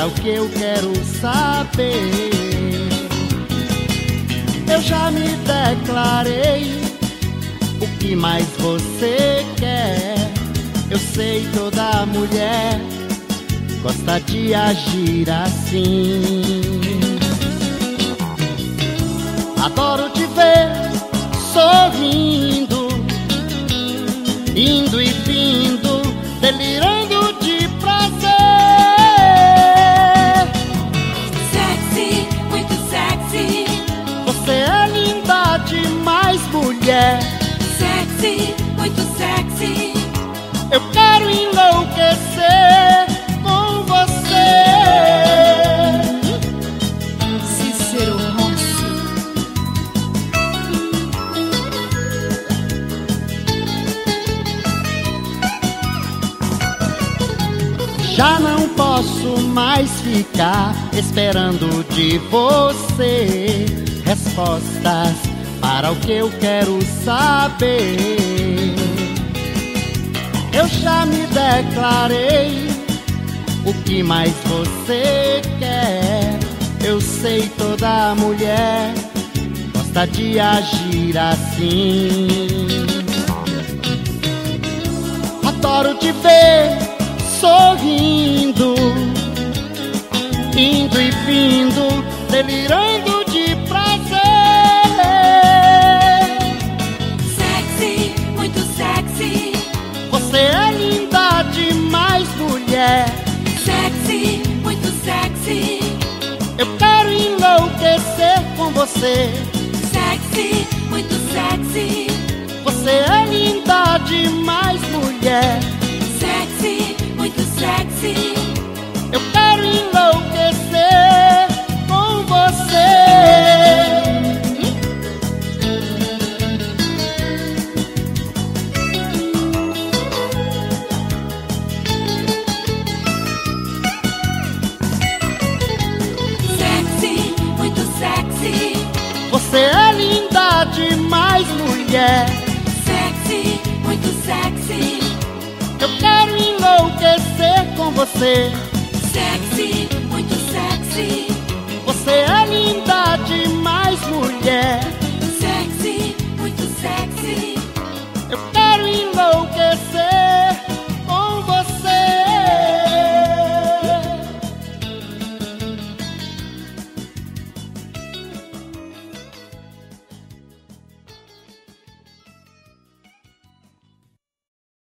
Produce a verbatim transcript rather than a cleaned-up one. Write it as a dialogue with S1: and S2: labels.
S1: para o que eu quero saber. Eu já me declarei, o que mais você quer? Eu sei, toda mulher gosta de agir assim. Adoro te ver sorrindo, indo e vindo, delirando de prazer.
S2: Sexy, muito sexy.
S1: Você é linda demais, mulher.
S2: Sexy, muito sexy.
S1: Eu quero enlouquecer com você.
S2: Cícero Rossi.
S1: Já não posso mais ficar esperando de você respostas para o que eu quero saber. Eu já me declarei, o que mais você quer? Eu sei, toda mulher gosta de agir assim. Adoro te ver sorrindo, indo e vindo, delirando de prazer.
S2: Sexy, muito sexy.
S1: Você é linda demais, mulher.
S2: Sexy, muito sexy.
S1: Eu quero enlouquecer com você.
S2: Sexy, muito sexy.
S1: Você é linda demais, mulher.
S2: Sexy, muito sexy.
S1: Eu quero enlouquecer com você.
S2: Sexy, muito sexy.
S1: Você é linda demais, mulher.
S2: Sexy, muito sexy.
S1: Eu quero enlouquecer com você.
S2: Sexy.